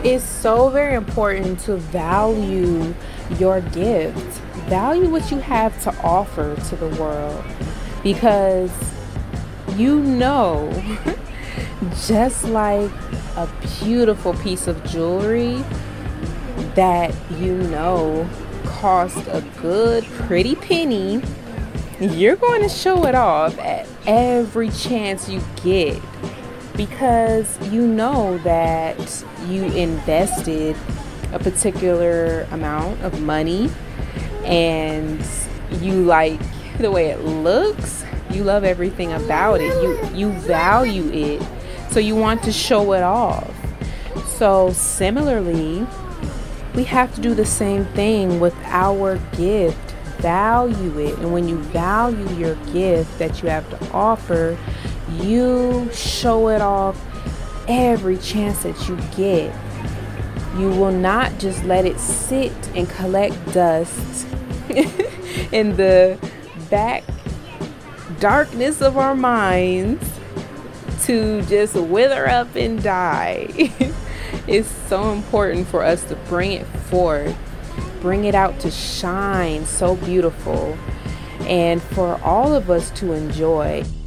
It's so very important to value your gift. Value what you have to offer to the world, because you know, just like a beautiful piece of jewelry that you know cost a good pretty penny, you're going to show it off at every chance you get, because you know that you invested a particular amount of money and you like the way it looks, you love everything about it, you value it, so you want to show it off. So similarly, we have to do the same thing with our gift. Value it. And when you value your gift that you have to offer, you show it off every chance that you get. You will not just let it sit and collect dust in the back darkness of our minds to just wither up and die. It's so important for us to bring it forth, bring it out to shine so beautiful, and for all of us to enjoy.